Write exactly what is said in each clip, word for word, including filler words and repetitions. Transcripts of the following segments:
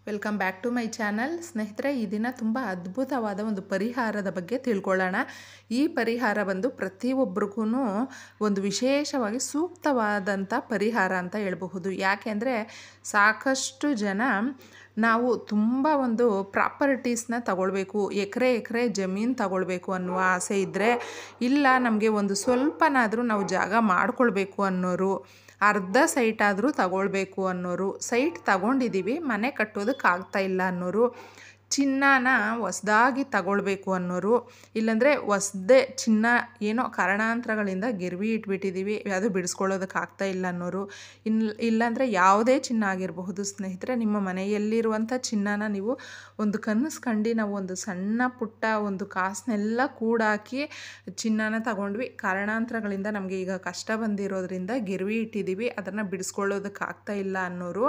Welcome back to my channel. ಸ್ನೇಹಿತರೆ, ಈ ದಿನ ತುಂಬ ಅದ್ಭುತವಾದ ಒಂದು ಪರಿಹಾರದ ಬಗ್ಗೆ ತಿಳ್ಕೊಳ್ಳೋಣ. ಈ ಪರಿಹಾರ ಬಂದು ಪ್ರತಿಯೊಬ್ಬರಿಗೂ ಒಂದು ವಿಶೇಷವಾಗಿ ಸೂಕ್ತವಾದಂಥ ಪರಿಹಾರ ಅಂತ ಹೇಳಬಹುದು. ಯಾಕೆಂದರೆ ಸಾಕಷ್ಟು ಜನ ನಾವು ತುಂಬ ಒಂದು ಪ್ರಾಪರ್ಟೀಸ್ನ ತಗೊಳ್ಬೇಕು, ಎಕರೆ ಎಕರೆ ಜಮೀನು ತಗೊಳ್ಬೇಕು ಅನ್ನುವ ಆಸೆ ಇದ್ದರೆ, ಇಲ್ಲ ನಮಗೆ ಒಂದು ಸ್ವಲ್ಪನಾದರೂ ನಾವು ಜಾಗ ಮಾಡ್ಕೊಳ್ಬೇಕು ಅನ್ನೋರು, ಅರ್ಧ ಸೈಟ್ ಆದರೂ ತಗೊಳ್ಬೇಕು ಅನ್ನೋರು, ಸೈಟ್ ತಗೊಂಡಿದ್ದೀವಿ ಮನೆ ಕಟ್ಟೋದಕ್ಕೆ ಆಗ್ತಾ ಇಲ್ಲ ಅನ್ನೋರು, ಚಿನ್ನನ ಹೊಸ್ದಾಗಿ ತಗೊಳ್ಬೇಕು ಅನ್ನೋರು, ಇಲ್ಲಾಂದರೆ ಹೊಸ್ದೇ ಚಿನ್ನ ಏನೋ ಕಾರಣಾಂತರಗಳಿಂದ ಗಿರ್ವಿ ಇಟ್ಬಿಟ್ಟಿದ್ದೀವಿ ಅದು ಬಿಡಿಸ್ಕೊಳ್ಳೋದಕ್ಕೆ ಆಗ್ತಾ ಇಲ್ಲ ಅನ್ನೋರು, ಇನ್ನು ಇಲ್ಲಾಂದರೆ ಯಾವುದೇ ಚಿನ್ನ ಆಗಿರಬಹುದು. ಸ್ನೇಹಿತರೆ, ನಿಮ್ಮ ಮನೆಯಲ್ಲಿರುವಂಥ ಚಿನ್ನನ ನೀವು ಒಂದು ಕನಸು ಕಂಡು ನಾವು ಒಂದು ಸಣ್ಣ ಪುಟ್ಟ ಒಂದು ಕಾಸನ್ನೆಲ್ಲ ಕೂಡಾಕಿ ಚಿನ್ನನ ತಗೊಂಡ್ವಿ, ಕಾರಣಾಂತರಗಳಿಂದ ನಮಗೆ ಈಗ ಕಷ್ಟ ಬಂದಿರೋದ್ರಿಂದ ಗಿರ್ವಿ ಇಟ್ಟಿದ್ದೀವಿ, ಅದನ್ನು ಬಿಡಿಸ್ಕೊಳ್ಳೋದಕ್ಕೆ ಆಗ್ತಾ ಇಲ್ಲ ಅನ್ನೋರು,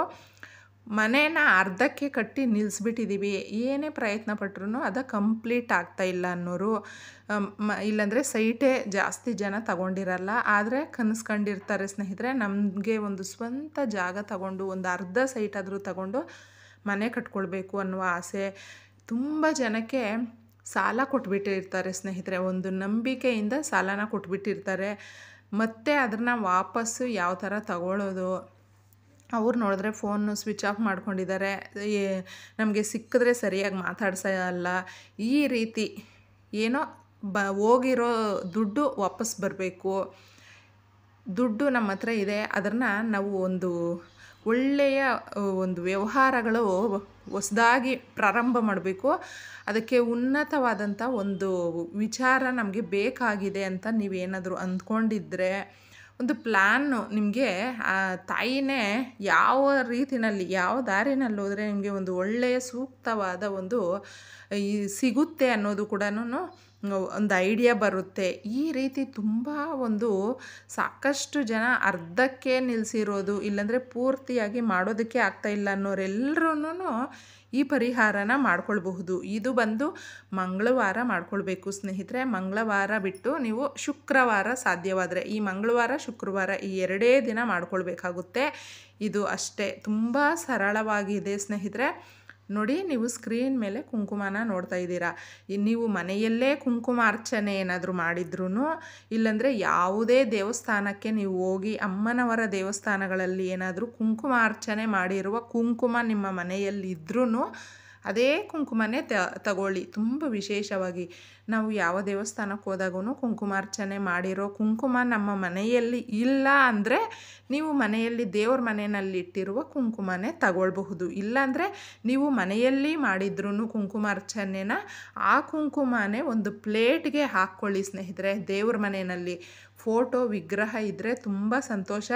ಮನೇನ ಅರ್ಧಕ್ಕೆ ಕಟ್ಟಿ ನಿಲ್ಲಿಸ್ಬಿಟ್ಟಿದ್ದೀವಿ, ಏನೇ ಪ್ರಯತ್ನ ಪಟ್ಟರು ಅದು ಕಂಪ್ಲೀಟ್ ಆಗ್ತಾ ಇಲ್ಲ ಅನ್ನೋರು, ಮ ಇಲ್ಲಾಂದರೆ ಸೈಟೇ ಜಾಸ್ತಿ ಜನ ತಗೊಂಡಿರಲ್ಲ, ಆದರೆ ಕನಸು ಕಂಡಿರ್ತಾರೆ ಸ್ನೇಹಿತರೆ, ನಮಗೆ ಒಂದು ಸ್ವಂತ ಜಾಗ ತಗೊಂಡು ಒಂದು ಅರ್ಧ ಸೈಟ್ ಆದರೂ ತಗೊಂಡು ಮನೆ ಕಟ್ಕೊಳ್ಬೇಕು ಅನ್ನುವ ಆಸೆ. ತುಂಬ ಜನಕ್ಕೆ ಸಾಲ ಕೊಟ್ಬಿಟ್ಟಿರ್ತಾರೆ ಸ್ನೇಹಿತರೆ, ಒಂದು ನಂಬಿಕೆಯಿಂದ ಸಾಲನ ಕೊಟ್ಬಿಟ್ಟಿರ್ತಾರೆ, ಮತ್ತು ಅದನ್ನು ವಾಪಸ್ಸು ಯಾವ ಥರ ತಗೊಳ್ಳೋದು, ಅವ್ರು ನೋಡಿದ್ರೆ ಫೋನು ಸ್ವಿಚ್ ಆಫ್ ಮಾಡ್ಕೊಂಡಿದ್ದಾರೆ, ನಮಗೆ ಸಿಕ್ಕಿದ್ರೆ ಸರಿಯಾಗಿ ಮಾತಾಡ್ಸಲ್ಲ, ಈ ರೀತಿ ಏನೋ ಬ ಹೋಗಿರೋ ದುಡ್ಡು ವಾಪಸ್ ಬರಬೇಕು, ದುಡ್ಡು ನಮ್ಮ ಹತ್ರ ಇದೆ, ಅದನ್ನು ನಾವು ಒಂದು ಒಳ್ಳೆಯ ಒಂದು ವ್ಯವಹಾರಗಳು ಹೊಸದಾಗಿ ಪ್ರಾರಂಭ ಮಾಡಬೇಕು, ಅದಕ್ಕೆ ಉನ್ನತವಾದಂಥ ಒಂದು ವಿಚಾರ ನಮಗೆ ಬೇಕಾಗಿದೆ ಅಂತ ನೀವೇನಾದರೂ ಅಂದ್ಕೊಂಡಿದ್ದರೆ, ಒಂದು ಪ್ಲ್ಯಾನು ನಿಮಗೆ ಆ ತಾಯಿನೇ ಯಾವ ರೀತಿಯಲ್ಲಿ ಯಾವ ದಾರಿನಲ್ಲಿ ಹೋದರೆ ನಿಮಗೆ ಒಂದು ಒಳ್ಳೆಯ ಸೂಕ್ತವಾದ ಒಂದು ಈ ಸಿಗುತ್ತೆ ಅನ್ನೋದು ಕೂಡ ಒಂದು ಐಡಿಯಾ ಬರುತ್ತೆ. ಈ ರೀತಿ ತುಂಬ ಒಂದು ಸಾಕಷ್ಟು ಜನ ಅರ್ಧಕ್ಕೆ ನಿಲ್ಲಿಸಿರೋದು, ಇಲ್ಲಾಂದರೆ ಪೂರ್ತಿಯಾಗಿ ಮಾಡೋದಕ್ಕೆ ಆಗ್ತಾಯಿಲ್ಲ ಅನ್ನೋರೆಲ್ಲರೂ ಈ ಪರಿಹಾರನ ಮಾಡ್ಕೊಳ್ಬಹುದು. ಇದು ಬಂದು ಮಂಗಳವಾರ ಮಾಡ್ಕೊಳ್ಬೇಕು ಸ್ನೇಹಿತರೆ. ಮಂಗಳವಾರ ಬಿಟ್ಟು ನೀವು ಶುಕ್ರವಾರ ಸಾಧ್ಯವಾದರೆ, ಈ ಮಂಗಳವಾರ ಶುಕ್ರವಾರ ಈ ಎರಡೇ ದಿನ ಮಾಡ್ಕೊಳ್ಬೇಕಾಗುತ್ತೆ. ಇದು ಅಷ್ಟೇ, ತುಂಬ ಸರಳವಾಗಿದೆ ಸ್ನೇಹಿತರೆ. ನೋಡಿ, ನೀವು ಸ್ಕ್ರೀನ್ ಮೇಲೆ ಕುಂಕುಮನ ನೋಡ್ತಾ ಇದ್ದೀರಾ, ನೀವು ಮನೆಯಲ್ಲೇ ಕುಂಕುಮಾರ್ಚನೆ ಏನಾದರೂ ಮಾಡಿದ್ರೂ, ಇಲ್ಲಾಂದರೆ ಯಾವುದೇ ದೇವಸ್ಥಾನಕ್ಕೆ ನೀವು ಹೋಗಿ ಅಮ್ಮನವರ ದೇವಸ್ಥಾನಗಳಲ್ಲಿ ಏನಾದರೂ ಕುಂಕುಮಾರ್ಚನೆ ಮಾಡಿರುವ ಕುಂಕುಮ ನಿಮ್ಮ ಮನೆಯಲ್ಲಿ ಇದ್ರೂ ಅದೇ ಕುಂಕುಮನೇ ತ ತಗೊಳ್ಳಿ. ತುಂಬ ವಿಶೇಷವಾಗಿ ನಾವು ಯಾವ ದೇವಸ್ಥಾನಕ್ಕೆ ಹೋದಾಗೂ ಕುಂಕುಮಾರ್ಚನೆ ಮಾಡಿರೋ ಕುಂಕುಮ ನಮ್ಮ ಮನೆಯಲ್ಲಿ ಇಲ್ಲ ಅಂದರೆ ನೀವು ಮನೆಯಲ್ಲಿ ದೇವ್ರ ಮನೆಯಲ್ಲಿ ಇಟ್ಟಿರುವ ಕುಂಕುಮನೇ ತಗೊಳ್ಬಹುದು. ಇಲ್ಲಾಂದರೆ ನೀವು ಮನೆಯಲ್ಲಿ ಮಾಡಿದ್ರೂ ಕುಂಕುಮಾರ್ಚನೆನ ಆ ಕುಂಕುಮನೇ ಒಂದು ಪ್ಲೇಟ್ಗೆ ಹಾಕ್ಕೊಳ್ಳಿ ಸ್ನೇಹಿತರೆ. ದೇವ್ರ ಮನೆಯಲ್ಲಿ ಫೋಟೋ ವಿಗ್ರಹ ಇದ್ದರೆ ತುಂಬ ಸಂತೋಷ.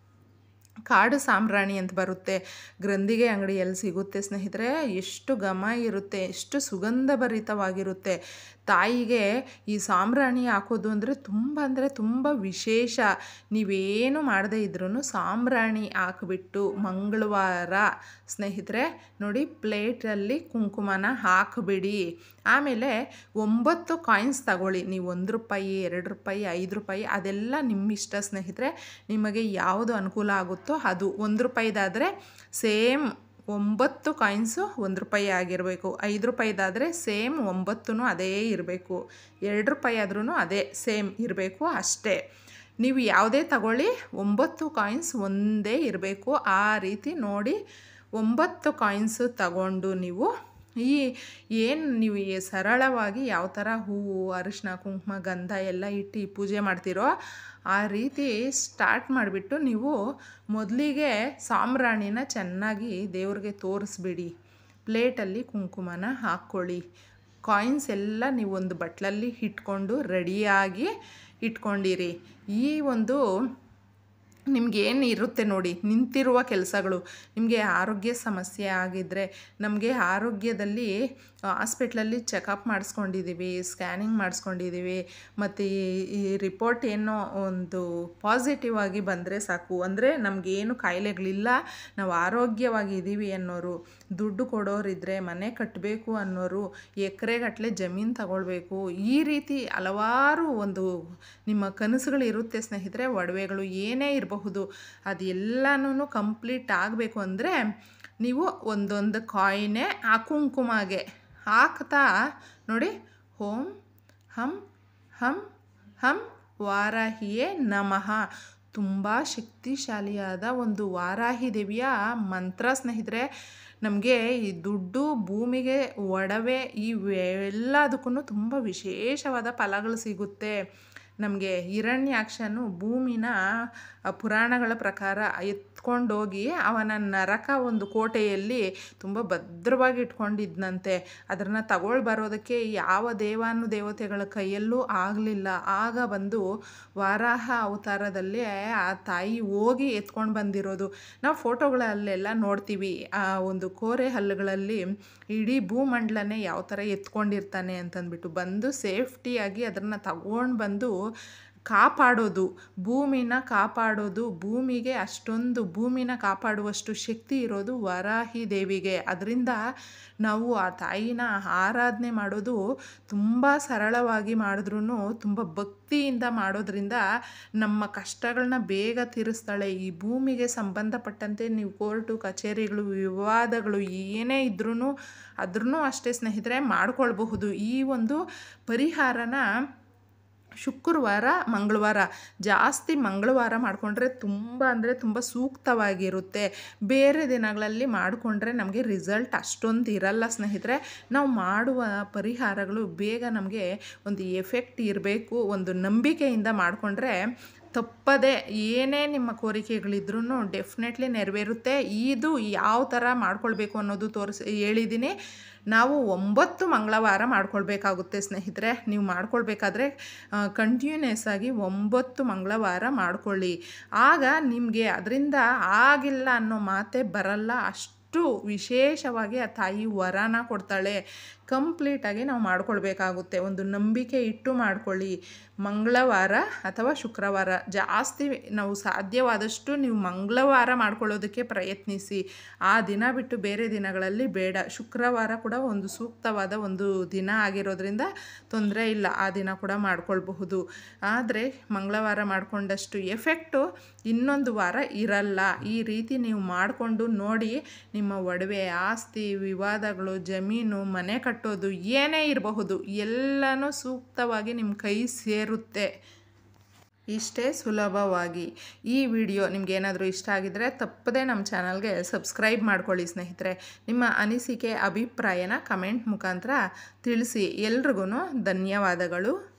ಕಾಡು ಸಾಂಬ್ರಾಣಿ ಅಂತ ಬರುತ್ತೆ, ಗ್ರಂಥಿಗೆ ಅಂಗಡಿಯಲ್ಲಿ ಸಿಗುತ್ತೆ ಸ್ನೇಹಿತರೆ, ಎಷ್ಟು ಘಮ ಇರುತ್ತೆ, ಎಷ್ಟು ಸುಗಂಧಭರಿತವಾಗಿರುತ್ತೆ. ತಾಯಿಗೆ ಈ ಸಾಂಬ್ರಾಣಿ ಹಾಕೋದು ಅಂದರೆ ತುಂಬ ಅಂದರೆ ತುಂಬ ವಿಶೇಷ. ನೀವೇನು ಮಾಡದೇ ಇದ್ರೂ ಸಾಂಬ್ರಾಣಿ ಹಾಕಿಬಿಟ್ಟು ಮಂಗಳವಾರ ಸ್ನೇಹಿತರೆ ನೋಡಿ ಪ್ಲೇಟಲ್ಲಿ ಕುಂಕುಮನ ಹಾಕಿಬಿಡಿ. ಆಮೇಲೆ ಒಂಬತ್ತು ಕಾಯಿನ್ಸ್ ತಗೊಳ್ಳಿ, ನೀವು ಒಂದು ರೂಪಾಯಿ ಎರಡು ರೂಪಾಯಿ ಐದು ರೂಪಾಯಿ ಅದೆಲ್ಲ ನಿಮ್ಮಿಷ್ಟ ಸ್ನೇಹಿತರೆ, ನಿಮಗೆ ಯಾವುದು ಅನುಕೂಲ ಆಗುತ್ತೋ ಅದು. ಒಂದು ರೂಪಾಯಿದಾದರೆ ಸೇಮ್ ಒಂಬತ್ತು ಕಾಯಿನ್ಸು ಒಂದು ರೂಪಾಯಿ ಆಗಿರಬೇಕು, ಐದು ರೂಪಾಯಿದಾದರೆ ಸೇಮ್ ಒಂಬತ್ತೂ ಅದೇ ಇರಬೇಕು, ಎರಡು ರೂಪಾಯಿ ಆದ್ರೂ ಅದೇ ಸೇಮ್ ಇರಬೇಕು ಅಷ್ಟೇ. ನೀವು ಯಾವುದೇ ತಗೊಳ್ಳಿ ಒಂಬತ್ತು ಕಾಯಿನ್ಸ್ ಒಂದೇ ಇರಬೇಕು. ಆ ರೀತಿ ನೋಡಿ ಒಂಬತ್ತು ಕಾಯಿನ್ಸು ತಗೊಂಡು ನೀವು ಈ ಏನು ನೀವು ಸರಳವಾಗಿ ಯಾವ ಥರ ಹೂವು ಅರಿಶಿನ ಕುಂಕುಮ ಗಂಧ ಎಲ್ಲ ಇಟ್ಟು ಪೂಜೆ ಮಾಡ್ತೀರೋ ಆ ರೀತಿ ಸ್ಟಾರ್ಟ್ ಮಾಡಿಬಿಟ್ಟು ನೀವು ಮೊದಲಿಗೆ ಸಾಂಬ್ರಾಣಿನ ಚೆನ್ನಾಗಿ ದೇವ್ರಿಗೆ ತೋರಿಸ್ಬಿಡಿ, ಪ್ಲೇಟಲ್ಲಿ ಕುಂಕುಮನ ಹಾಕ್ಕೊಳ್ಳಿ, ಕಾಯಿನ್ಸ್ ಎಲ್ಲ ನೀವು ಒಂದು ಬಟ್ಲಲ್ಲಿ ಇಟ್ಕೊಂಡು ರೆಡಿಯಾಗಿ ಇಟ್ಕೊಂಡಿರಿ. ಈ ಒಂದು ನಿಮಗೇನು ಇರುತ್ತೆ ನೋಡಿ ನಿಂತಿರುವ ಕೆಲಸಗಳು, ನಿಮಗೆ ಆರೋಗ್ಯ ಸಮಸ್ಯೆ ಆಗಿದ್ದರೆ, ನಮಗೆ ಆರೋಗ್ಯದಲ್ಲಿ ಹಾಸ್ಪಿಟ್ಲಲ್ಲಿ ಚೆಕಪ್ ಮಾಡಿಸ್ಕೊಂಡಿದ್ದೀವಿ, ಸ್ಕ್ಯಾನಿಂಗ್ ಮಾಡಿಸ್ಕೊಂಡಿದ್ದೀವಿ, ಮತ್ತು ಈ ರಿಪೋರ್ಟ್ ಏನೋ ಒಂದು ಪಾಸಿಟಿವ್ ಆಗಿ ಬಂದರೆ ಸಾಕು, ಅಂದರೆ ನಮಗೇನು ಕಾಯಿಲೆಗಳಿಲ್ಲ, ನಾವು ಆರೋಗ್ಯವಾಗಿದ್ದೀವಿ ಅನ್ನೋರು, ದುಡ್ಡು ಕೊಡೋರಿದ್ದರೆ, ಮನೆ ಕಟ್ಟಬೇಕು ಅನ್ನೋರು, ಎಕರೆಗಟ್ಟಲೆ ಜಮೀನು ತಗೊಳ್ಬೇಕು, ಈ ರೀತಿ ಹಲವಾರು ಒಂದು ನಿಮ್ಮ ಕನಸುಗಳಿರುತ್ತೆ ಸ್ನೇಹಿತರೆ. ಒಡವೆಗಳು ಏನೇ ಇರಬಹುದು, ಅದೆಲ್ಲನೂ ಕಂಪ್ಲೀಟ್ ಆಗಬೇಕು ಅಂದರೆ ನೀವು ಒಂದೊಂದು ಕಾಯಿನೆ ಆ ಕುಂಕುಮಗೆ ಹಾಕ್ತಾ ನೋಡಿ, ಓಂ ಹಂ ಹಂ ಹಂ ವಾರಾಹಿಯೇ ನಮಃ. ತುಂಬ ಶಕ್ತಿಶಾಲಿಯಾದ ಒಂದು ವಾರಾಹಿ ದೇವಿಯ ಮಂತ್ರ ಸ್ನೇಹಿತರೆ. ನಮಗೆ ಈ ದುಡ್ಡು, ಭೂಮಿಗೆ ಒಡವೆ ಇವೆಲ್ಲದಕ್ಕೂ ತುಂಬ ವಿಶೇಷವಾದ ಫಲಗಳು ಸಿಗುತ್ತೆ. ನಮಗೆ ಹಿರಣ್ಯಾಕ್ಷನು ಭೂಮಿನ ಪುರಾಣಗಳ ಪ್ರಕಾರ ಎತ್ಕೊಂಡೋಗಿ ಅವನ ನರಕ ಒಂದು ಕೋಟೆಯಲ್ಲಿ ತುಂಬ ಭದ್ರವಾಗಿ ಇಟ್ಕೊಂಡಿದ್ದಂತೆ. ಅದನ್ನು ತಗೊಳ್ ಬರೋದಕ್ಕೆ ಯಾವ ದೇವಾನು ದೇವತೆಗಳ ಕೈಯಲ್ಲೂ ಆಗಲಿಲ್ಲ. ಆಗ ಬಂದು ವಾರಾಹ ಅವತಾರದಲ್ಲಿ ಆ ತಾಯಿ ಹೋಗಿ ಎತ್ಕೊಂಡು ಬಂದಿರೋದು. ನಾವು ಫೋಟೋಗಳಲ್ಲೆಲ್ಲ ನೋಡ್ತೀವಿ, ಆ ಒಂದು ಕೋರೆ ಹಲ್ಲುಗಳಲ್ಲಿ ಇಡೀ ಭೂಮಂಡಲನೇ ಯಾವ ಥರ ಎತ್ಕೊಂಡಿರ್ತಾನೆ ಅಂತಂದ್ಬಿಟ್ಟು ಬಂದು ಸೇಫ್ಟಿಯಾಗಿ ಅದನ್ನು ತಗೊಂಡು ಬಂದು ಕಾಪಾಡೋದು, ಭೂಮಿನ ಕಾಪಾಡೋದು. ಭೂಮಿಗೆ ಅಷ್ಟೊಂದು ಭೂಮಿನ ಕಾಪಾಡುವಷ್ಟು ಶಕ್ತಿ ಇರೋದು ವರಾಹಿ ದೇವಿಗೆ. ಅದರಿಂದ ನಾವು ಆ ತಾಯಿನ ಆರಾಧನೆ ಮಾಡೋದು ತುಂಬ ಸರಳವಾಗಿ ಮಾಡಿದ್ರೂ ತುಂಬ ಭಕ್ತಿಯಿಂದ ಮಾಡೋದ್ರಿಂದ ನಮ್ಮ ಕಷ್ಟಗಳನ್ನ ಬೇಗ ತೀರಿಸ್ತಾಳೆ. ಈ ಭೂಮಿಗೆ ಸಂಬಂಧಪಟ್ಟಂತೆ ನೀವು ಕೋರ್ಟು ಕಚೇರಿಗಳು ವಿವಾದಗಳು ಏನೇ ಇದ್ರೂ ಅದ್ರೂ ಅಷ್ಟೇ ಸ್ನೇಹಿತರೆ ಮಾಡ್ಕೊಳ್ಬಹುದು. ಈ ಒಂದು ಪರಿಹಾರನ ಶುಕ್ರವಾರ, ಮಂಗಳವಾರ, ಜಾಸ್ತಿ ಮಂಗಳವಾರ ಮಾಡಿಕೊಂಡ್ರೆ ತುಂಬ ಅಂದರೆ ತುಂಬ ಸೂಕ್ತವಾಗಿರುತ್ತೆ. ಬೇರೆ ದಿನಗಳಲ್ಲಿ ಮಾಡಿಕೊಂಡ್ರೆ ನಮಗೆ ರಿಸಲ್ಟ್ ಅಷ್ಟೊಂದು ಇರಲ್ಲ ಸ್ನೇಹಿತರೆ. ನಾವು ಮಾಡುವ ಪರಿಹಾರಗಳು ಬೇಗ ನಮಗೆ ಒಂದು ಎಫೆಕ್ಟ್ ಇರಬೇಕು. ಒಂದು ನಂಬಿಕೆಯಿಂದ ಮಾಡಿಕೊಂಡ್ರೆ ತಪ್ಪದೆ ಏನೇ ನಿಮ್ಮ ಕೋರಿಕೆಗಳಿದ್ರೂ ಡೆಫಿನೆಟ್ಲಿ ನೆರವೇರುತ್ತೆ. ಇದು ಯಾವ ಥರ ಮಾಡ್ಕೊಳ್ಬೇಕು ಅನ್ನೋದು ತೋರಿಸಿ ಹೇಳಿದ್ದೀನಿ. ನಾವು ಒಂಬತ್ತು ಮಂಗಳವಾರ ಮಾಡ್ಕೊಳ್ಬೇಕಾಗುತ್ತೆ ಸ್ನೇಹಿತರೆ. ನೀವು ಮಾಡ್ಕೊಳ್ಬೇಕಾದ್ರೆ ಕಂಟಿನ್ಯೂಸ್ ಆಗಿ ಒಂಬತ್ತು ಮಂಗಳವಾರ ಮಾಡ್ಕೊಳ್ಳಿ. ಆಗ ನಿಮಗೆ ಅದರಿಂದ ಆಗಿಲ್ಲ ಅನ್ನೋ ಮಾತೇ ಬರಲ್ಲ. ಅಷ್ಟು ವಿಶೇಷವಾಗಿ ಆ ತಾಯಿ ವರನ ಕೊಡ್ತಾಳೆ. ಕಂಪ್ಲೀಟಾಗಿ ನಾವು ಮಾಡ್ಕೊಳ್ಬೇಕಾಗುತ್ತೆ. ಒಂದು ನಂಬಿಕೆ ಇಟ್ಟು ಮಾಡ್ಕೊಳ್ಳಿ. ಮಂಗಳವಾರ ಅಥವಾ ಶುಕ್ರವಾರ, ಜಾಸ್ತಿ ನಾವು ಸಾಧ್ಯವಾದಷ್ಟು ನೀವು ಮಂಗಳವಾರ ಮಾಡ್ಕೊಳ್ಳೋದಕ್ಕೆ ಪ್ರಯತ್ನಿಸಿ. ಆ ದಿನ ಬಿಟ್ಟು ಬೇರೆ ದಿನಗಳಲ್ಲಿ ಬೇಡ. ಶುಕ್ರವಾರ ಕೂಡ ಒಂದು ಸೂಕ್ತವಾದ ಒಂದು ದಿನ ಆಗಿರೋದ್ರಿಂದ ತೊಂದರೆ ಇಲ್ಲ, ಆ ದಿನ ಕೂಡ ಮಾಡ್ಕೊಳ್ಬಹುದು. ಆದರೆ ಮಂಗಳವಾರ ಮಾಡಿಕೊಂಡಷ್ಟು ಎಫೆಕ್ಟು ಇನ್ನೊಂದು ವಾರ ಇರಲ್ಲ. ಈ ರೀತಿ ನೀವು ಮಾಡಿಕೊಂಡು ನೋಡಿ, ನಿಮ್ಮ ಒಡವೆ, ಆಸ್ತಿ, ವಿವಾದಗಳು, ಜಮೀನು, ಮನೆ ಕಟ್ಟೋದು ಏನೇ ಇರಬಹುದು ಎಲ್ಲನೂ ಸೂಕ್ತವಾಗಿ ನಿಮ್ಮ ಕೈ ಸೇರುತ್ತೆ. ಇಷ್ಟೇ ಸುಲಭವಾಗಿ. ಈ ವಿಡಿಯೋ ನಿಮಗೇನಾದರೂ ಇಷ್ಟ ಆಗಿದ್ದರೆ ತಪ್ಪದೇ ನಮ್ಮ ಚಾನಲ್ಗೆ ಸಬ್ಸ್ಕ್ರೈಬ್ ಮಾಡ್ಕೊಳ್ಳಿ ಸ್ನೇಹಿತರೆ. ನಿಮ್ಮ ಅನಿಸಿಕೆ, ಅಭಿಪ್ರಾಯನ ಕಮೆಂಟ್ ಮುಖಾಂತರ ತಿಳಿಸಿ. ಎಲ್ರಿಗೂ ಧನ್ಯವಾದಗಳು.